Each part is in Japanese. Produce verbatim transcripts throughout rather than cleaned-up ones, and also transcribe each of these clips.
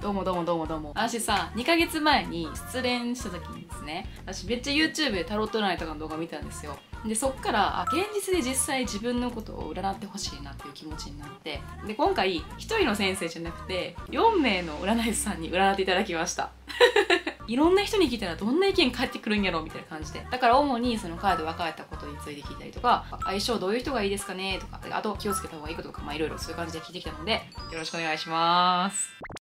どうもどうもどうもどうも。私さ、にかげつまえに失恋した時にですね、私めっちゃ YouTube でタロット占いとかの動画見たんですよ。で、そっから、あ、現実で実際自分のことを占ってほしいなっていう気持ちになって、で、今回、ひとりの先生じゃなくて、よんめいの占い師さんに占っていただきました。いろんな人に聞いたらどんな意見返ってくるんやろみたいな感じで。だから主にそのカード別れたことについて聞いたりとか、相性どういう人がいいですかねとか、あと気をつけた方がいいこととか、まあいろいろそういう感じで聞いてきたので、よろしくお願いします。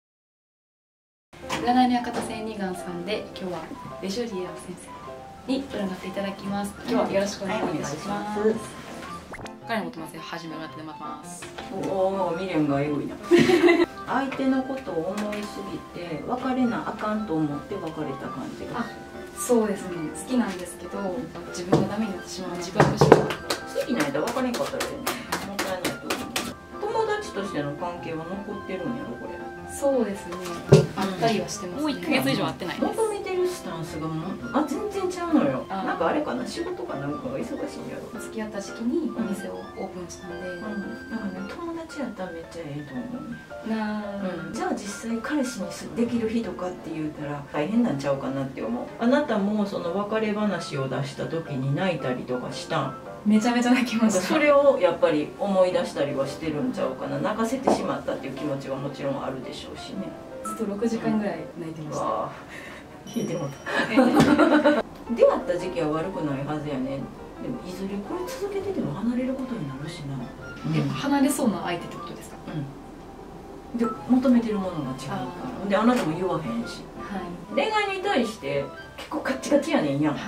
占いの館千里眼さんで、今日はベジョリア先生に占っていただきます。今日はよろしくお願いいたします。彼のことまず初め占ってもらってます。 おお、未練がエゴいな。相手のことを思いすぎて別れなあかんと思って別れた感じが。 あ、そうですね。好きなんですけど、自分がダメになってしまう自覚して好きな間別れんかったらね、もったいないと思う。友達としての関係は残ってるんやろこれ。 そうですね。あったりはしてますね。もういっかげつ以上会ってないです。 求めてるスタンスがもうあ全然ちゃうのよ。なんかあれかな、仕事かなんかが忙しいんやろ。 付き合った時期にお店をオープンしたんで、 うん、だからね友達やったらめっちゃええと思うね。 なうん、じゃあ実際彼氏にできる人かって言うたら大変なんちゃうかなって思う。あなたもその別れ話を出した時に泣いたりとかしたん？ めちゃめちゃ泣きました。 それをやっぱり思い出したりはしてるんちゃうかな。泣かせてしまったっていう気持ちはもちろんあるでしょうしね。 ずっとろくじかんぐらい泣いてました。 わあ、聞いてもた。出会った時期は悪くないはずやね。でもいずれこれ続けてても離れることになるしな。 やっぱ離れそうな相手ってことですか？ うん。で求めてるものが違うから。であなたも言わへんし。 はい。 恋愛に対して結構カッチカチやねんやん。 はい。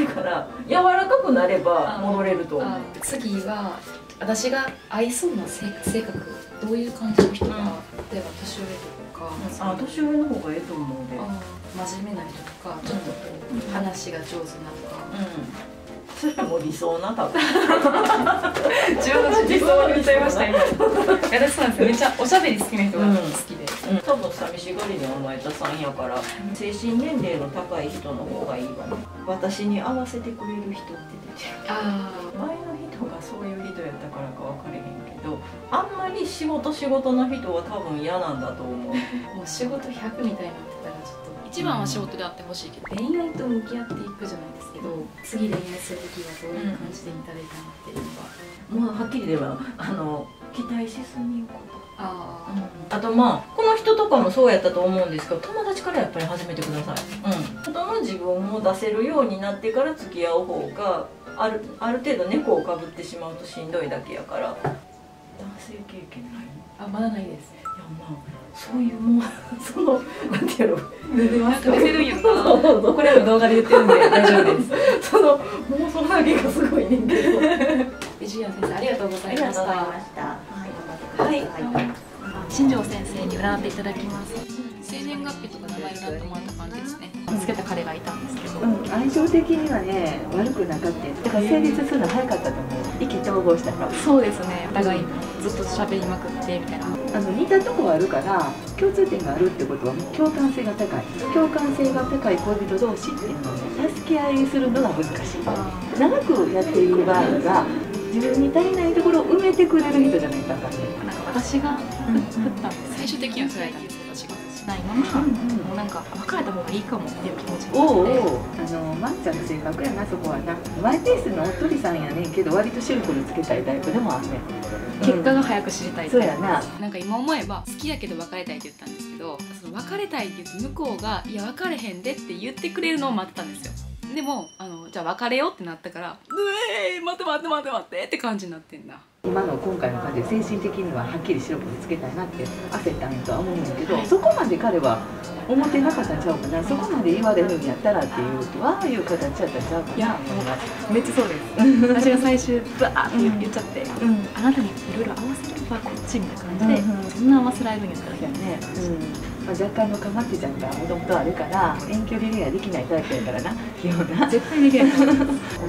だから柔らかくなれば戻れると思う。 次は私が合いそうな性格、どういう感じの人が、うん、例えば年上とか、 うん、あ、年上の方がええと思うで。 真面目な人とか、ちょっとこう、うん、話が上手なとか。うんそれも理想な多分。 自分の理想に言っちゃいました今。私そうなんですよ。めっちゃおしゃべり好きな人が好きで。 うん、多分寂しがりで甘えたさんやから、精神年齢の高い人の方がいいわね。私に合わせてくれる人って出てる。ああ。前の人がそういう人やったからか分かれへんけど、あんまり仕事仕事の人は多分嫌なんだと思う。もう仕事ひゃくみたいになってたらちょっと。一番は仕事であってほしいけど、恋愛と向き合っていくじゃないですけど、次恋愛する時はどういう感じで見たらいいかなっていうのが、 もうはっきり言えばあの期待しすぎること。 あ、 うん、あとまあこの人とかもそうやったと思うんですけど、友達からやっぱり始めてください。うん、本当の自分を出せるようになってから付き合う方があるある程度猫をかぶってしまうとしんどいだけやから。男性経験ない？ あ、まだないです。 いやまあそういうもうそのなんていうの出てますか？見せるんやな。これも動画で言ってるんで大丈夫です。 その妄想だけがすごいねんけど。 ベジュア先生ありがとうございました。 はい。 新庄先生に占っていただきます。生年月日とか名前占ってもらった感じですね。つけた彼がいたんですけど、 うん、相性的にはね悪くなかった。だから成立するの早かったと思う。意気投合したから。 そうですね。お互いずっと喋りまくってみたいな。 あの似たとこはあるから共通点があるってことは共感性が高い。共感性が高い恋人同士っていうのをね助け合いするのが難しい。長くやっている場合が自分に足りないところを埋めてくれる人じゃないかな。 なんか私が振ったんです。最終的には振られたんですけど、私がしないまま、もうなんか別れた方がいいかもっていう気持ちになって。 おうおう、あのまっちゃんの性格やなそこはな。マイペースのおっとりさんやねんけど割とシンプルつけたいタイプでもあんねん。 結果が早く知りたい。 そうやな。 なんか今思えば好きだけど別れたいって言ったんですけど、その別れたいって言って向こうがいや別れへんでって言ってくれるのを待ってたんですよ。でもあのじゃあ別れようってなったから「うえー待って待って待って待って」って感じになってんだ。 今の今回の感じで精神的にははっきり白黒つけたいなって焦ったんやとは思うんだけど、そこまで彼は思ってなかったんちゃうかな。そこまで言われるんやったらっていうわあいう形やったんちゃうかな。 いやめっちゃそうです。私が最終バーって言っちゃって、うん、あなたにいろいろ合わせればこっちみたいな感じで、うんうん、そんな合わせられるんやったらやね。うんまあ、若干のかまってちゃんがもともとあるから遠距離恋愛できないタイプやからな。基本な絶対できないと思います。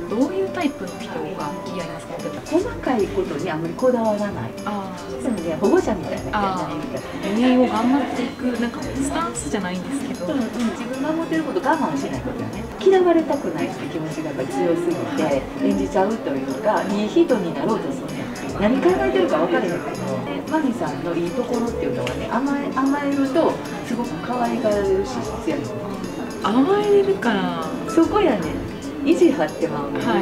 どういうタイプの人が付き合いますか？ 細かいことにあまりこだわらない。ああ、でもね保護者みたいな人じゃないみたいな。 恋愛を頑張っていくなんかスタンスじゃないんですけど、 うんうん、自分が思ってること我慢しないことよね。嫌われたくないって気持ちがやっぱり強すぎて演じちゃうというかいい人になろうとするね。何考えてるか分からへんけど、でマミさんのいいところっていうのはね甘え甘えるとすごく甘えかられる資質やねん。 甘えれるから。 そこやねん。意地張ってまうねん。 はい。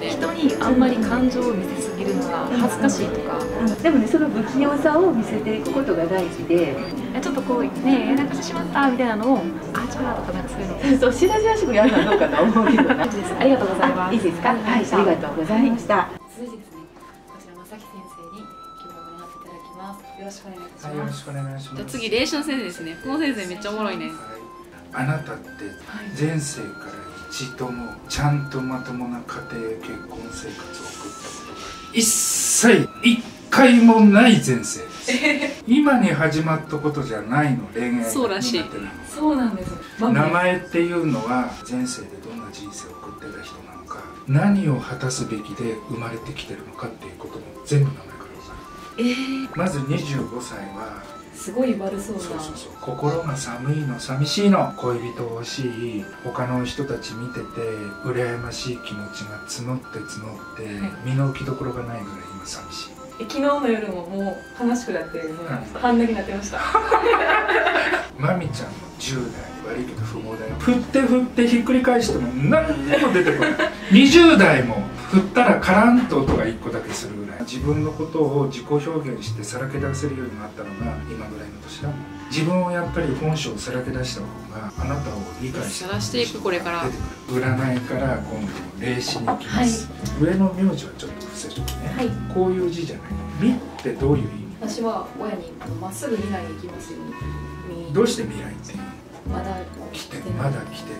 人にあんまり感情を見せすぎるのが恥ずかしいとか。 うん、でもね、その不器用さを見せていくことが大事で、 ちょっとこうね、やらかしてしまったみたいなのを、あ、違うとかなんかそういうの。 そう、しらじらしくやるのはどうかと思うけどな。 ありがとうございます。 いいですか。はい、ありがとうございました。 続いてですね、こちらまさき先生に今日はご覧いただきます。よろしくお願いいたします。 はい、よろしくお願いします。 じゃあ次、霊視の先生ですね。この先生めっちゃおもろいね。 はい、あなたって前世から一度もちゃんとまともな家庭結婚生活を送ったことが一切一回もない前世です。今に始まったことじゃないの、恋愛が苦手なの。 そうらしい。そうなんです。 名前っていうのは前世でどんな人生を送ってた人なのか、何を果たすべきで生まれてきてるのかっていうことも全部名前から分かる。えー、まずにじゅうごさいはすごい悪そうな。 そうそうそう、心が寒いの、寂しいの、恋人欲しい、他の人たち見てて羨ましい気持ちが募って募って、はい、身の置きどころがないぐらい今寂しい。 え、昨日の夜ももう悲しくなって半泣きになってました。 まみちゃんのじゅう代、悪いけど不毛だよ。振って振ってひっくり返しても何にも出てこない。にじゅう代も振ったらカランと音がいっこだけするぐらい、自分のことを自己表現してさらけ出せるようになったのが今ぐらいの年だもん。自分をやっぱり本性をさらけ出した方があなたを理解してさらしていく。これから出てくる。占いから今度霊視に行きます、はい、上の名字はちょっと伏せとくね、はい、こういう字じゃないの。見ってどういう意味？ 私は親にまっすぐ未来に行きますように。 どうして未来っていうの？ まだ来てまだ来てない。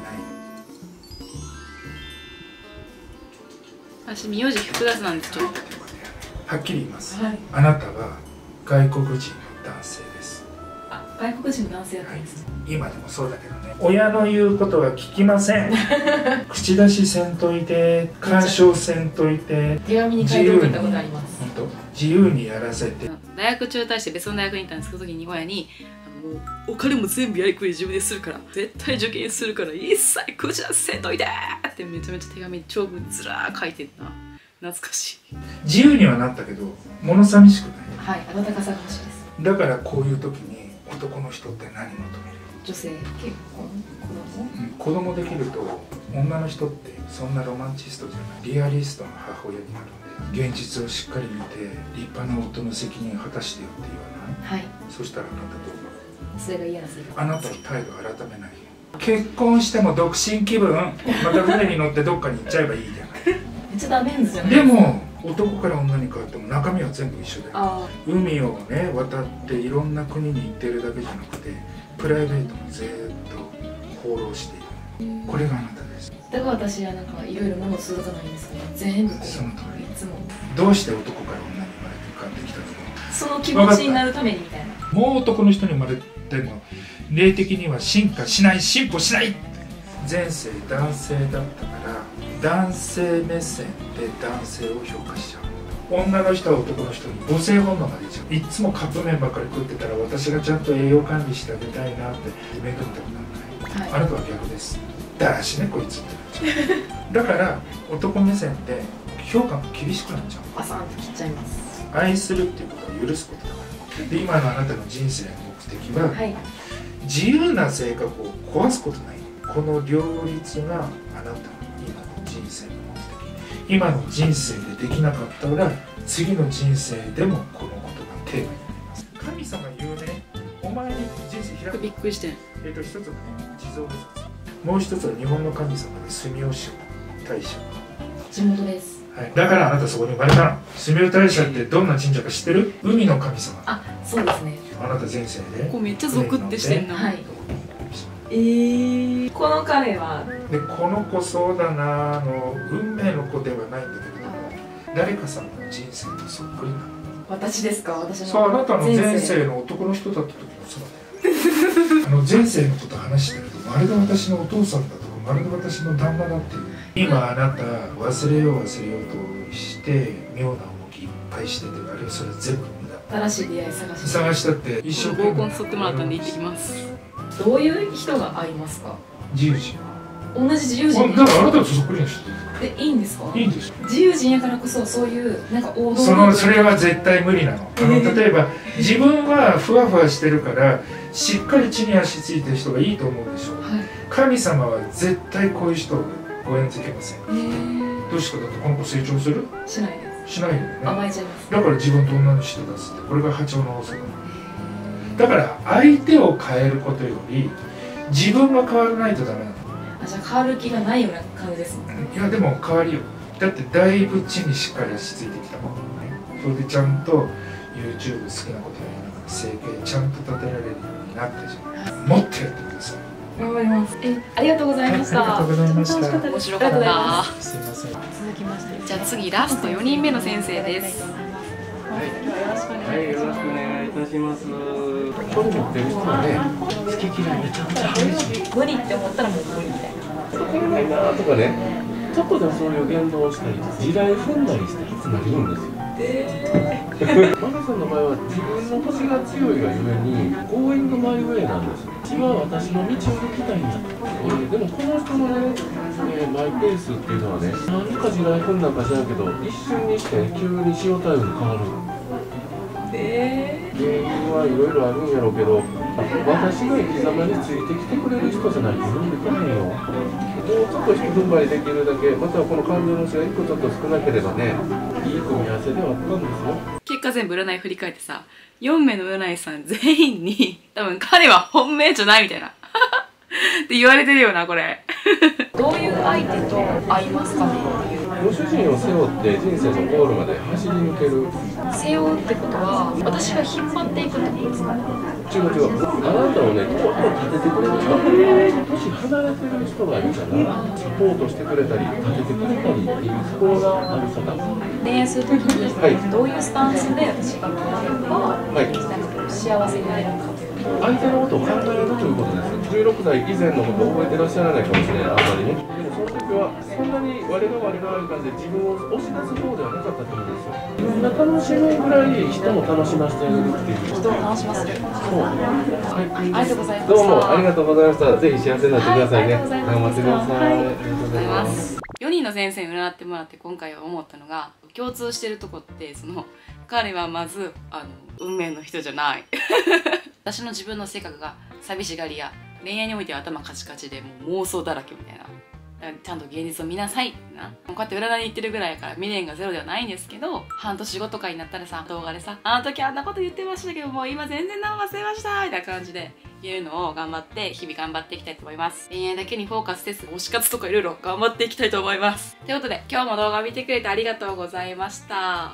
私名字複雑なんです。ちょっとはっきり言います、 はい、 あなたは外国人の男性です。 あ、外国人の男性だったんです、 はい、今でもそうだけどね。親の言うことは聞きません。口出しせんといて、干渉せんといて、 手紙に書いて送ったことあります。 本当自由にやらせて。 大学中退して別の大学に行ったんですけど、その時に親にもうお金も全部やりくり自分でするから絶対受験するから一切口出しせんといてってめちゃめちゃ手紙長文ずらー書いてんな。懐かしい。 自由にはなったけど物寂しくない。 はい、温かさが欲しいです。 だからこういう時に男の人って何求める？ 女性、結婚、子供、 うん、子供できると女の人ってそんなロマンチストじゃない、リアリストの母親になるんで、現実をしっかり見て立派な夫の責任を果たしてよって言わない？はい。そしたらあなたどう思う？ それが嫌なせい。あなたの態度を改めないよ。結婚しても独身気分、また船に乗ってどっかに行っちゃえばいいじゃない。 めっちゃダメんですよね。 でも男から女に変わっても中身は全部一緒だよ。海をね渡っていろんな国に行ってるだけじゃなくてプライベートもずーっと放浪している。これがあなたです。 だから私はなんかいろいろものをするじゃないんですけど、全部こうその通り。 いつもどうして男から女に生まれて変わってきたの？ その気持ちになるためにみたいな。 もう男の人に生まれても霊的には進化しない、進歩しないって。前世男性だったから男性目線で男性を評価しちゃう。女の人は男の人に母性本能が出ちゃう。いつもカップ麺ばっかり食ってたら私がちゃんと栄養管理してあげたいなって面倒見たことない、はい、あなたは逆です。だらしねこいつってなっちゃう。だから男目線で評価が厳しくなっちゃう。 バサンと切っちゃいます。愛するっていうことは許すことだから。で今のあなたの人生の目的は、はい、自由な性格を壊すことない。この両立があなたの今の人生の目的。今の人生でできなかったら次の人生でもこのことがテーマになります。神様言うね、お前に人生開く。 びっくりして。 えっと一つはね、地蔵菩薩。もう一つは日本の神様で住吉大社。 地元です。 はい、だからあなたそこに生まれたの。住吉大社ってどんな神社か知ってる？海の神様。 あ、そうですね。 あなた前世で。 ここめっちゃゾクってしてんな。はい。えー、この彼はでこの子そうだなの運命の子ではないんだけれども、誰かさんの人生とそっくりなの。 私ですか？私のそう、あなたの前世の男の人だった時もそうだよ。あの前世のこと話してるとまるで私のお父さんだとかまるで私の旦那だっていう。今あなた忘れよう忘れようとして妙な動きいっぱいしてて、あれはそれ全部無駄。 新しい出会い探し探したって一生懸命。合コン誘ってもらったんで行ってきます。どういう人が合いますか？自由人。同じ自由人。だからあなたとそっくりな人。え、いいんですか？いいんです。自由人やからこそそういうなんか王道。そのそれは絶対無理なの。あの例えば自分はふわふわしてるからしっかり地に足ついてる人がいいと思うでしょう、はい、神様は絶対こういう人をご縁づけません。どうしてかだってこの子成長する？ しないです。 しないよね。 甘えちゃいます。 だから自分と同じ人出すって、これが波長の法則なの。だから相手を変えることより自分が変わらないとダメなの。 あ、じゃあ変わる気がないような感じですもんね。 いやでも変わりよ。だってだいぶ地にしっかり足ついてきたもんね。それでちゃんと YouTube 好きなことやりながら生計ちゃんと立てられるようになったじゃん。もっとやってください。 頑張ります。え、ありがとうございました。 ありがとうございました。 面白かった。 すみません。 続きまして、じゃあ次ラストよにんめの先生です。 はい、よろしくお願いいたします。これ持ってる人はね、好き嫌いめちゃめちゃ激しい。 無理って思ったらもう無理みたいな。 そこがないなとかね、ちょっとでもそういう言動をしたり、地雷踏んだりしていつもいるんですよ。マネさんの場合は自分の星が強いがゆえにゴーイングマイウェイなんです。私は私の道を行きたいんだと、えー、でもこの人のね、えー、マイペースっていうのはね、何か地雷踏んだか知らんけど一瞬にして急に塩対応に変わる。えー、原因はいろいろあるんやろうけど、私の生き様についてきてくれる人じゃないと無理できないよ。もうちょっと引き踏ん張りできるだけ、またはこの感情の差がいっこちょっと少なければね、いい組み合わせではあったんですよ。 結果全部占い振り返ってさ、よんめいの占い師さん全員に多分彼は本命じゃないみたいなって言われてるよなこれどういう相手と会いますかねっていう。 ご主人を背負って人生のゴールまで走り抜ける。 背負うってことは私が引っ張っていくってことですか？ 違う違う、あなたをね、こう立ててくれる人、年離れてる人がいるからサポートしてくれたり立ててくれたりっていうところがある方。 恋愛するときに、はい、どういうスタンスで私が変われば、はい、なんか幸せになれるか。 相手のことを考えるということです。じゅうろくさい以前のことを覚えてらっしゃらないかもしれない、あんまりね。でもその時はそんなに我が我が我がで自分を押し出す方ではなかったと思うんですよ。みんな楽しむぐらい人も楽しませてあげるっていう。 人を楽しませる。そう。はい、ありがとうございました。 どうもありがとうございました。ぜひ幸せになってくださいね。はい、頑張ってください。 はい、ありがとうございます。よにんの先生に占ってもらって今回は思ったのが、共通してるとこってその彼はまずあの運命の人じゃない私の自分の性格が寂しがりや恋愛においては頭カチカチでもう妄想だらけみたいな、だからちゃんと現実を見なさいな。こうやって占いに行ってるぐらいやから未練がゼロではないんですけど、半年後とかになったらさ、動画でさ、あの時あんなこと言ってましたけどもう今全然何忘れましたみたいな感じで言うのを頑張って日々頑張っていきたいと思います。恋愛だけにフォーカスせず推し活とかいろいろ頑張っていきたいと思います。ということで今日も動画を見てくれてありがとうございました。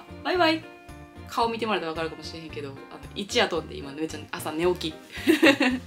バイバイ。顔見てもらったら分かるかもしれへんけど、あの一夜飛んで今めっちゃ朝寝起き